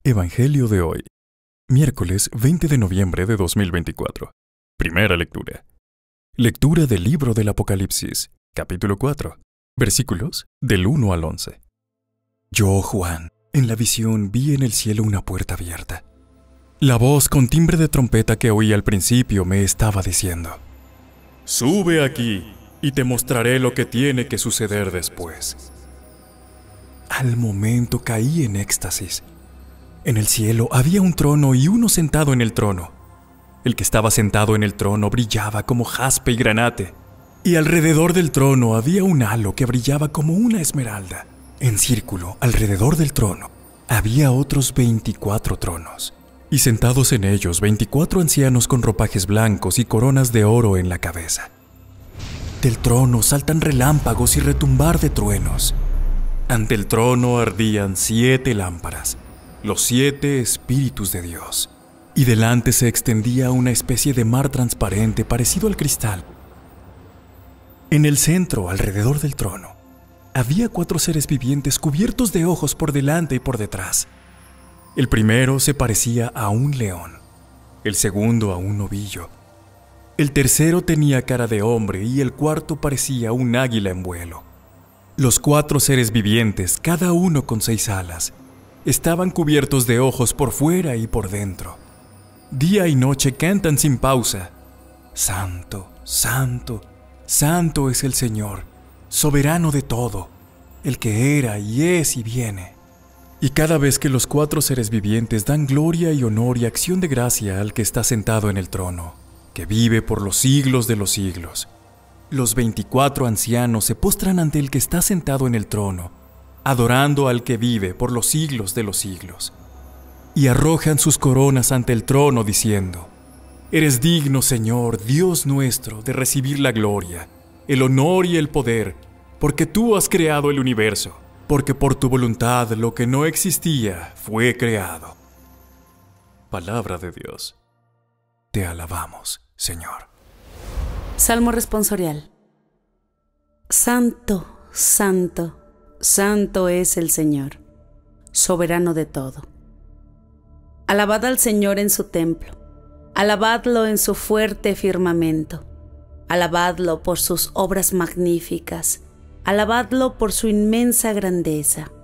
Evangelio de hoy, miércoles 20 de noviembre de 2024. Primera lectura. Lectura del libro del Apocalipsis, capítulo 4, versículos del 1 al 11. Yo, Juan, en la visión vi en el cielo una puerta abierta. La voz con timbre de trompeta que oí al principio me estaba diciendo: «Sube aquí y te mostraré lo que tiene que suceder después». Al momento caí en éxtasis. En el cielo había un trono y uno sentado en el trono. El que estaba sentado en el trono brillaba como jaspe y granate, y alrededor del trono había un halo que brillaba como una esmeralda. En círculo, alrededor del trono, había otros 24 tronos, y sentados en ellos 24 ancianos con ropajes blancos y coronas de oro en la cabeza. Del trono saltan relámpagos y retumbar de truenos. Ante el trono ardían 7 lámparas, los 7 espíritus de Dios, y delante se extendía una especie de mar transparente parecido al cristal. En el centro, alrededor del trono, había 4 seres vivientes cubiertos de ojos por delante y por detrás. El primero se parecía a un león, el segundo a un novillo, el tercero tenía cara de hombre y el cuarto parecía un águila en vuelo. Los 4 seres vivientes, cada uno con 6 alas, estaban cubiertos de ojos por fuera y por dentro. Día y noche cantan sin pausa: Santo, Santo, Santo es el Señor, soberano de todo, el que era y es y viene. Y cada vez que los 4 seres vivientes dan gloria y honor y acción de gracia al que está sentado en el trono, que vive por los siglos de los siglos, los 24 ancianos se postran ante el que está sentado en el trono, adorando al que vive por los siglos de los siglos, y arrojan sus coronas ante el trono diciendo: Eres digno, Señor, Dios nuestro, de recibir la gloria, el honor y el poder, porque tú has creado el universo, porque por tu voluntad lo que no existía fue creado. Palabra de Dios. Te alabamos, Señor. Salmo responsorial. Santo, Santo, Santo es el Señor, soberano de todo. Alabad al Señor en su templo, alabadlo en su fuerte firmamento, alabadlo por sus obras magníficas, alabadlo por su inmensa grandeza.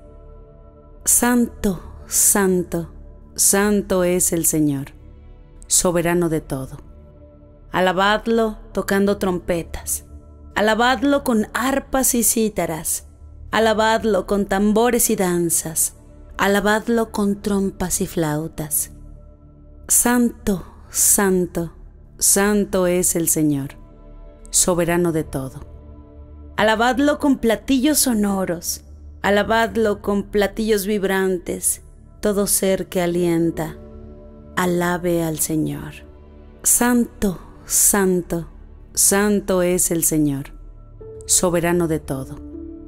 Santo, Santo, Santo es el Señor, soberano de todo. Alabadlo tocando trompetas, alabadlo con arpas y cítaras, alabadlo con tambores y danzas, alabadlo con trompas y flautas. Santo, Santo, Santo es el Señor, soberano de todo. Alabadlo con platillos sonoros, alabadlo con platillos vibrantes, todo ser que alienta, alabe al Señor. Santo, Santo, Santo es el Señor, soberano de todo.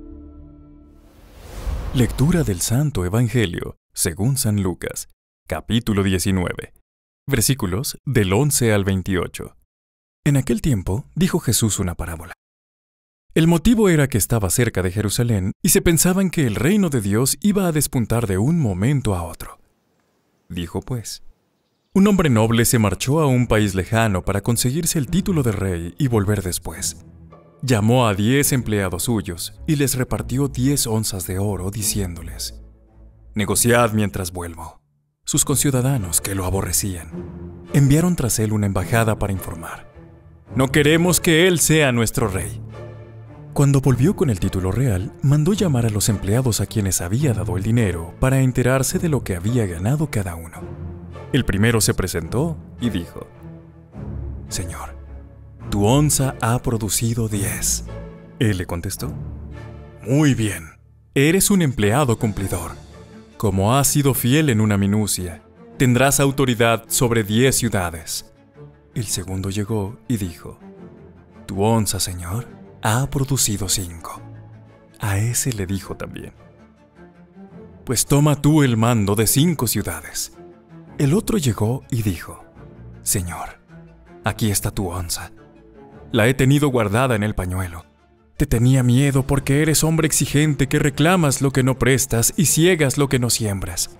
Lectura del Santo Evangelio según San Lucas, capítulo 19, versículos del 11 al 28. En aquel tiempo dijo Jesús una parábola. El motivo era que estaba cerca de Jerusalén y se pensaban que el reino de Dios iba a despuntar de un momento a otro. Dijo pues: un hombre noble se marchó a un país lejano para conseguirse el título de rey y volver después. Llamó a 10 empleados suyos y les repartió 10 onzas de oro, diciéndoles: negociad mientras vuelvo. Sus conciudadanos, que lo aborrecían, enviaron tras él una embajada para informar: no queremos que él sea nuestro rey. Cuando volvió con el título real, mandó llamar a los empleados a quienes había dado el dinero para enterarse de lo que había ganado cada uno. El primero se presentó y dijo: Señor, tu onza ha producido 10. Él le contestó: muy bien, eres un empleado cumplidor. Como has sido fiel en una minucia, tendrás autoridad sobre 10 ciudades. El segundo llegó y dijo: tu onza, Señor, ha producido 5. A ese le dijo también: pues toma tú el mando de 5 ciudades. El otro llegó y dijo: Señor, aquí está tu onza. La he tenido guardada en el pañuelo. Te tenía miedo porque eres hombre exigente que reclamas lo que no prestas y ciegas lo que no siembras.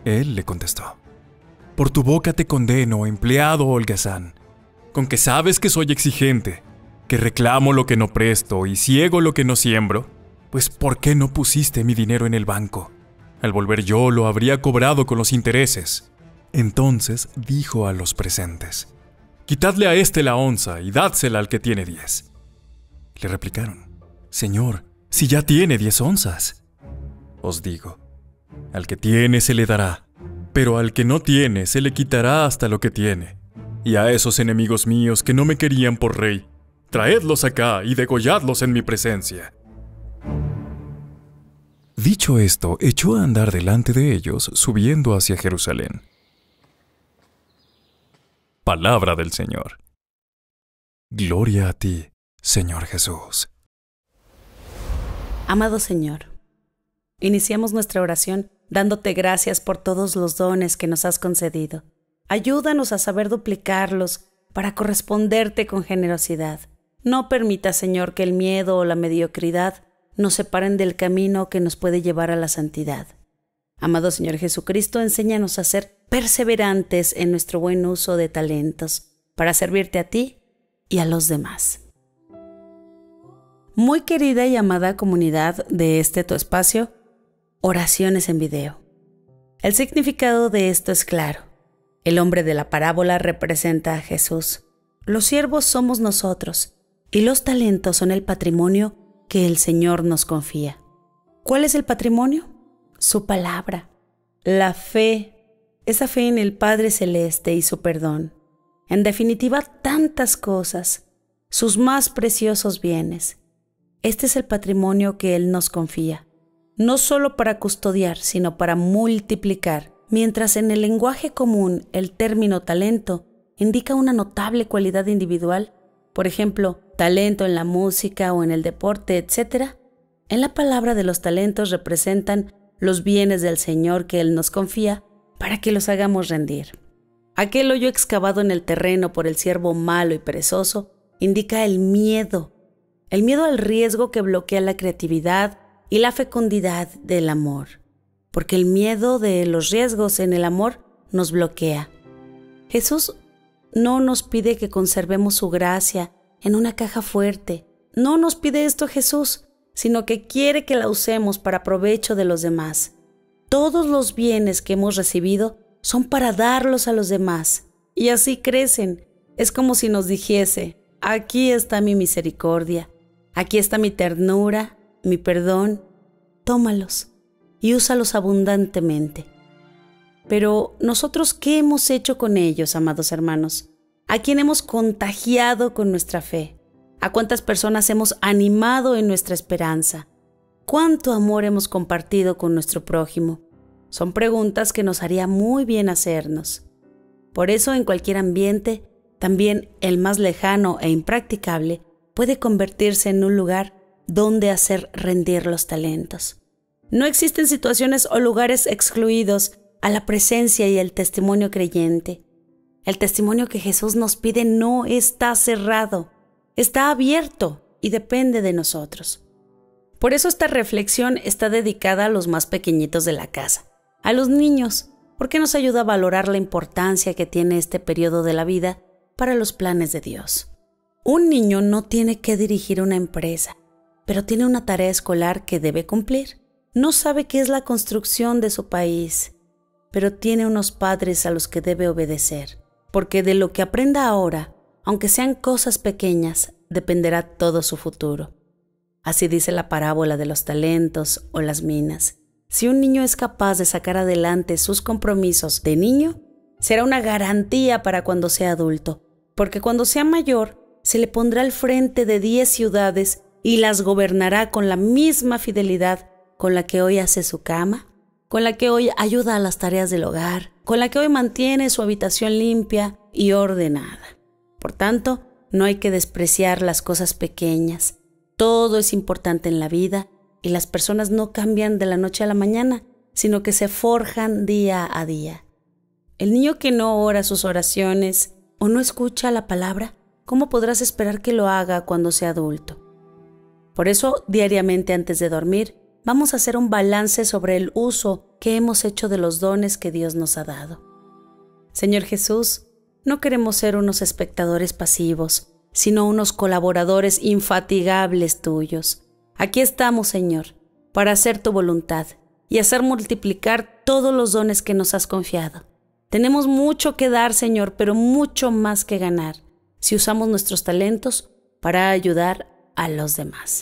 Él le contestó: por tu boca te condeno, empleado holgazán. Con que sabes que soy exigente, que reclamo lo que no presto y ciego lo que no siembro, pues ¿por qué no pusiste mi dinero en el banco? Al volver yo lo habría cobrado con los intereses. Entonces dijo a los presentes: quitadle a éste la onza y dádsela al que tiene 10. Le replicaron: Señor, si ya tiene 10 onzas. Os digo, al que tiene se le dará, pero al que no tiene se le quitará hasta lo que tiene. Y a esos enemigos míos que no me querían por rey, traedlos acá y degolladlos en mi presencia. Dicho esto, echó a andar delante de ellos, subiendo hacia Jerusalén. Palabra del Señor. Gloria a ti, Señor Jesús. Amado Señor, iniciamos nuestra oración dándote gracias por todos los dones que nos has concedido. Ayúdanos a saber duplicarlos para corresponderte con generosidad. No permita, Señor, que el miedo o la mediocridad nos separen del camino que nos puede llevar a la santidad. Amado Señor Jesucristo, enséñanos a ser perseverantes en nuestro buen uso de talentos para servirte a ti y a los demás. Muy querida y amada comunidad de tu espacio, oraciones en video. El significado de esto es claro. El hombre de la parábola representa a Jesús. Los siervos somos nosotros y los talentos son el patrimonio que el Señor nos confía. ¿Cuál es el patrimonio? Su palabra, la fe, esa fe en el Padre Celeste y su perdón. En definitiva, tantas cosas, sus más preciosos bienes. Este es el patrimonio que Él nos confía, no solo para custodiar, sino para multiplicar. Mientras en el lenguaje común el término talento indica una notable cualidad individual, por ejemplo, talento en la música o en el deporte, etc., en la palabra de los talentos representan los bienes del Señor que Él nos confía para que los hagamos rendir. Aquel hoyo excavado en el terreno por el siervo malo y perezoso indica el miedo al riesgo que bloquea la creatividad y la fecundidad del amor, porque el miedo de los riesgos en el amor nos bloquea. Jesús no nos pide que conservemos su gracia en una caja fuerte. No nos pide esto Jesús, sino que quiere que la usemos para provecho de los demás. Todos los bienes que hemos recibido son para darlos a los demás, y así crecen. Es como si nos dijese: aquí está mi misericordia, aquí está mi ternura, mi perdón, tómalos y úsalos abundantemente. Pero nosotros, ¿qué hemos hecho con ellos, amados hermanos? ¿A quién hemos contagiado con nuestra fe? ¿A cuántas personas hemos animado en nuestra esperanza? ¿Cuánto amor hemos compartido con nuestro prójimo? Son preguntas que nos haría muy bien hacernos. Por eso, en cualquier ambiente, también el más lejano e impracticable, puede convertirse en un lugar donde hacer rendir los talentos. No existen situaciones o lugares excluidos a la presencia y el testimonio creyente. El testimonio que Jesús nos pide no está cerrado, está abierto y depende de nosotros. Por eso esta reflexión está dedicada a los más pequeñitos de la casa, a los niños, porque nos ayuda a valorar la importancia que tiene este periodo de la vida para los planes de Dios. Un niño no tiene que dirigir una empresa, pero tiene una tarea escolar que debe cumplir. No sabe qué es la construcción de su país, pero tiene unos padres a los que debe obedecer, porque de lo que aprenda ahora, aunque sean cosas pequeñas, dependerá todo su futuro. Así dice la parábola de los talentos o las minas. Si un niño es capaz de sacar adelante sus compromisos de niño, será una garantía para cuando sea adulto, porque cuando sea mayor, se le pondrá al frente de 10 ciudades y las gobernará con la misma fidelidad con la que hoy hace su cama, con la que hoy ayuda a las tareas del hogar, con la que hoy mantiene su habitación limpia y ordenada. Por tanto, no hay que despreciar las cosas pequeñas. Todo es importante en la vida y las personas no cambian de la noche a la mañana, sino que se forjan día a día. El niño que no ora sus oraciones o no escucha la palabra, ¿cómo podrás esperar que lo haga cuando sea adulto? Por eso, diariamente antes de dormir, vamos a hacer un balance sobre el uso que hemos hecho de los dones que Dios nos ha dado. Señor Jesús, no queremos ser unos espectadores pasivos, sino unos colaboradores infatigables tuyos. Aquí estamos, Señor, para hacer tu voluntad y hacer multiplicar todos los dones que nos has confiado. Tenemos mucho que dar, Señor, pero mucho más que ganar, si usamos nuestros talentos para ayudar a los demás.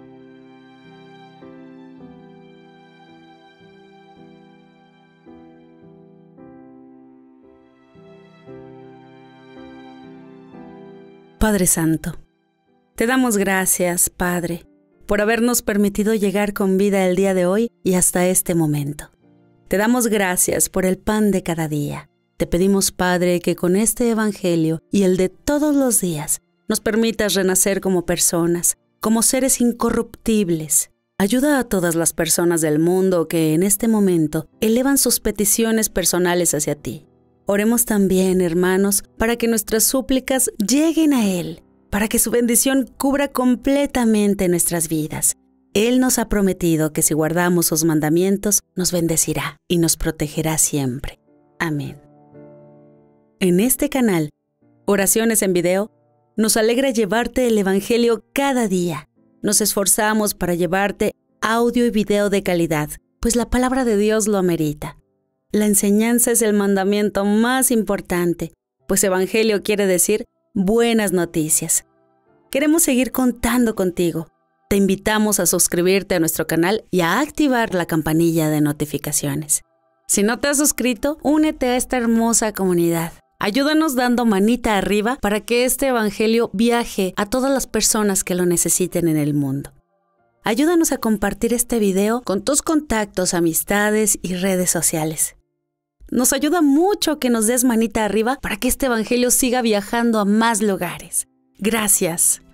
Padre Santo, te damos gracias, Padre, por habernos permitido llegar con vida el día de hoy y hasta este momento. Te damos gracias por el pan de cada día. Te pedimos, Padre, que con este evangelio y el de todos los días nos permitas renacer como personas, como seres incorruptibles. Ayuda a todas las personas del mundo que en este momento elevan sus peticiones personales hacia ti. Oremos también, hermanos, para que nuestras súplicas lleguen a Él, para que su bendición cubra completamente nuestras vidas. Él nos ha prometido que si guardamos sus mandamientos, nos bendecirá y nos protegerá siempre. Amén. En este canal, Oraciones en Video, nos alegra llevarte el Evangelio cada día. Nos esforzamos para llevarte audio y video de calidad, pues la palabra de Dios lo amerita. La enseñanza es el mandamiento más importante, pues Evangelio quiere decir buenas noticias. Queremos seguir contando contigo. Te invitamos a suscribirte a nuestro canal y a activar la campanilla de notificaciones. Si no te has suscrito, únete a esta hermosa comunidad. Ayúdanos dando manita arriba para que este Evangelio viaje a todas las personas que lo necesiten en el mundo. Ayúdanos a compartir este video con tus contactos, amistades y redes sociales. Nos ayuda mucho que nos des manita arriba para que este Evangelio siga viajando a más lugares. Gracias.